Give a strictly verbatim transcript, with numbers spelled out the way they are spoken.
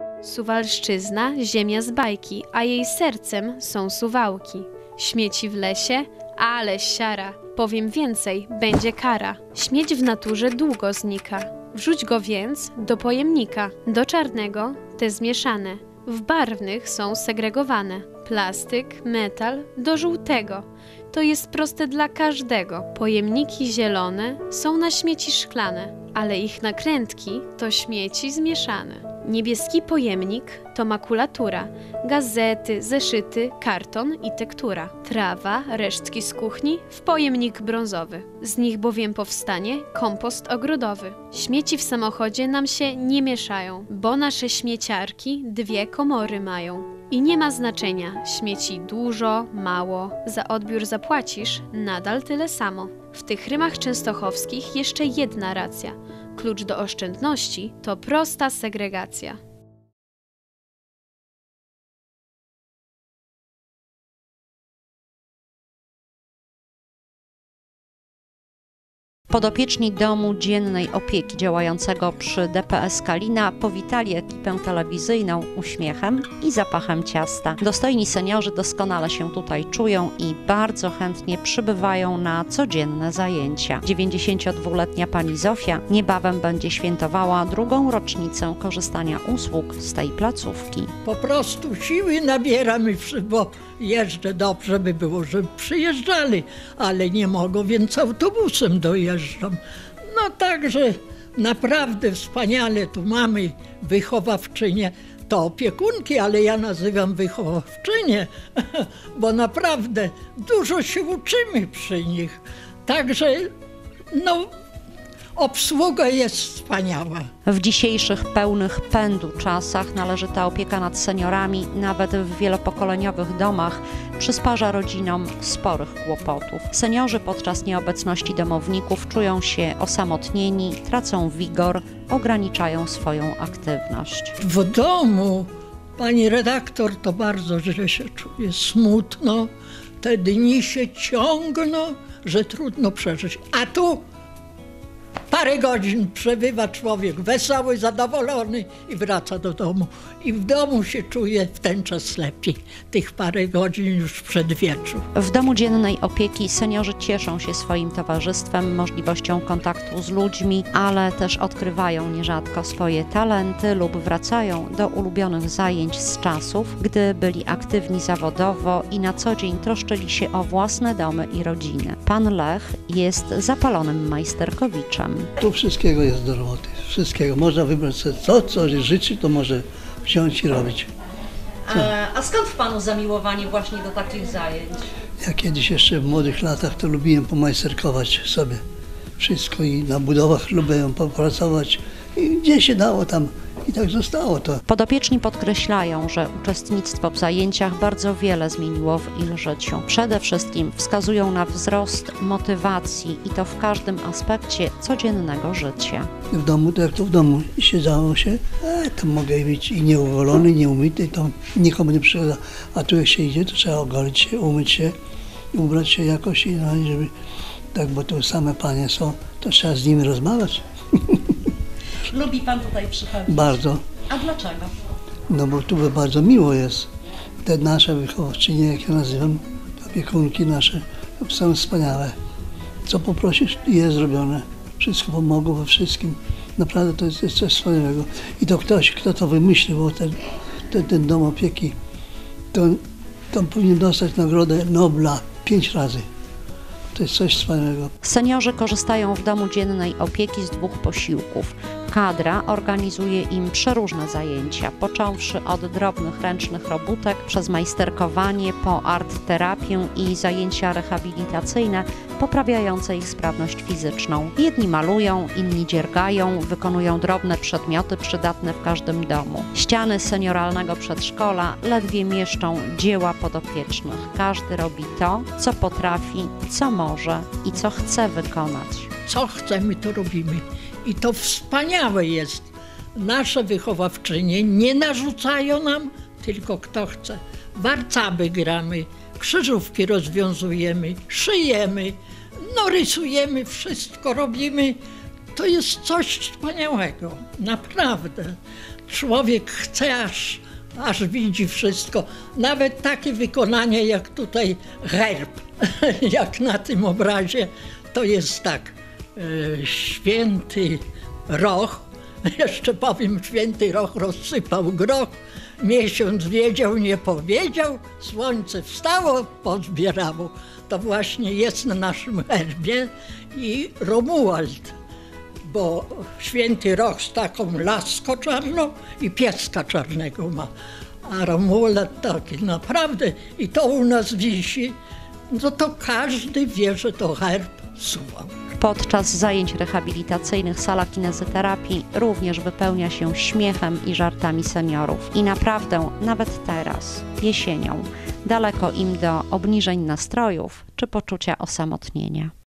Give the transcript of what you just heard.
Suwalszczyzna, ziemia z bajki, a jej sercem są Suwałki. Śmieci w lesie, ale siara. Powiem więcej, będzie kara. Śmieć w naturze długo znika. Wrzuć go więc do pojemnika. Do czarnego te zmieszane. W barwnych są segregowane. Plastyk, metal do żółtego. To jest proste dla każdego. Pojemniki zielone są na śmieci szklane, ale ich nakrętki to śmieci zmieszane. Niebieski pojemnik to makulatura, gazety, zeszyty, karton i tektura. Trawa, resztki z kuchni w pojemnik brązowy. Z nich bowiem powstanie kompost ogrodowy. Śmieci w samochodzie nam się nie mieszają, bo nasze śmieciarki dwie komory mają. I nie ma znaczenia, śmieci dużo, mało, za odbiór zapłacisz nadal tyle samo. W tych rymach częstochowskich jeszcze jedna racja. Klucz do oszczędności to prosta segregacja. Podopieczni Domu Dziennej Opieki działającego przy D P S Kalina powitali ekipę telewizyjną uśmiechem i zapachem ciasta. Dostojni seniorzy doskonale się tutaj czują i bardzo chętnie przybywają na codzienne zajęcia. dziewięćdziesięciodwuletnia pani Zofia niebawem będzie świętowała drugą rocznicę korzystania usług z tej placówki. Po prostu siły nabieramy, bo jeżdżę, dobrze by było, żeby przyjeżdżali, ale nie mogą, więc autobusem dojeżdżam. No także naprawdę wspaniale tu mamy wychowawczynię, to opiekunki, ale ja nazywam wychowawczynię, bo naprawdę dużo się uczymy przy nich. Także no, obsługa jest wspaniała. W dzisiejszych pełnych pędu czasach należyta opieka nad seniorami, nawet w wielopokoleniowych domach, przysparza rodzinom sporych kłopotów. Seniorzy podczas nieobecności domowników czują się osamotnieni, tracą wigor, ograniczają swoją aktywność. W domu, pani redaktor, to bardzo źle się czuje, smutno, te dni się ciągną, że trudno przeżyć. A tu parę godzin przebywa człowiek wesoły, zadowolony i wraca do domu. I w domu się czuje w ten czas lepiej. Tych parę godzin już przed wieczór. W Domu Dziennej Opieki seniorzy cieszą się swoim towarzystwem, możliwością kontaktu z ludźmi, ale też odkrywają nierzadko swoje talenty lub wracają do ulubionych zajęć z czasów, gdy byli aktywni zawodowo i na co dzień troszczyli się o własne domy i rodziny. Pan Lech jest zapalonym majsterkowiczem. Tu wszystkiego jest do roboty, wszystkiego. Można wybrać sobie to, co życzy, to może wziąć i robić. A, a skąd w Panu zamiłowanie właśnie do takich zajęć? Ja kiedyś jeszcze w młodych latach to lubiłem pomajsterkować sobie wszystko i na budowach lubiłem popracować i gdzie się dało tam i tak zostało to. Podopieczni podkreślają, że uczestnictwo w zajęciach bardzo wiele zmieniło w ich życiu. Przede wszystkim wskazują na wzrost motywacji i to w każdym aspekcie codziennego życia. W domu, to jak to w domu siedziało się, e, to mogę być i nieugolony, nieumyty, to nikomu nie przychodzę. A tu jak się idzie, to trzeba ogolić się, umyć się, ubrać się jakoś, i no, żeby, tak, bo tu same panie są, to trzeba z nimi rozmawiać. Lubi Pan tutaj przychodzić? Bardzo. A dlaczego? No bo tu bardzo miło jest. Te nasze wychowawczynie, jak ja nazywam, opiekunki nasze, są wspaniałe. Co poprosisz, jest zrobione. Wszystko pomogło we wszystkim. Naprawdę to jest, jest coś wspaniałego. I to ktoś, kto to wymyślił, bo ten, ten, ten dom opieki, to, to powinien dostać nagrodę Nobla pięć razy. To jest coś wspaniałego. Seniorzy korzystają w Domu Dziennej Opieki z dwóch posiłków. Kadra organizuje im przeróżne zajęcia, począwszy od drobnych ręcznych robótek, przez majsterkowanie, po art-terapię i zajęcia rehabilitacyjne poprawiające ich sprawność fizyczną. Jedni malują, inni dziergają, wykonują drobne przedmioty przydatne w każdym domu. Ściany senioralnego przedszkola ledwie mieszczą dzieła podopiecznych. Każdy robi to, co potrafi, co może i co chce wykonać. Co chcemy, to robimy. I to wspaniałe jest. Nasze wychowawczynie nie narzucają nam, tylko kto chce. Warcaby gramy, krzyżówki rozwiązujemy, szyjemy, no rysujemy, wszystko robimy. to jest coś wspaniałego, naprawdę. Człowiek chce, aż, aż widzi wszystko. Nawet takie wykonanie jak tutaj herb, jak na tym obrazie, to jest tak, e, święty Roch, jeszcze powiem, święty Roch rozsypał groch, miesiąc wiedział, nie powiedział, słońce wstało, pozbierało. To właśnie jest na naszym herbie i Romuald, bo święty Roch z taką laską czarną i pieska czarnego ma, a Romuald taki naprawdę i to u nas wisi, no to każdy wie, że to herb Suwałk. Podczas zajęć rehabilitacyjnych sala kinezyterapii również wypełnia się śmiechem i żartami seniorów. I naprawdę, nawet teraz, jesienią, daleko im do obniżeń nastrojów czy poczucia osamotnienia.